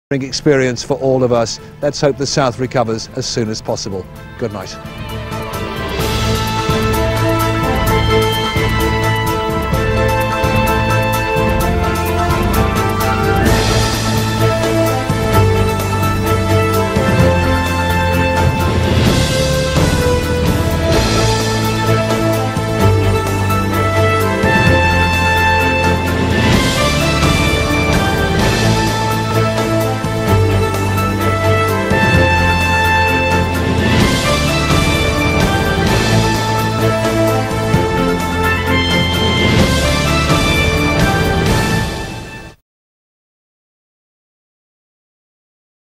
experience for all of us. Let's hope the South recovers as soon as possible. Good night.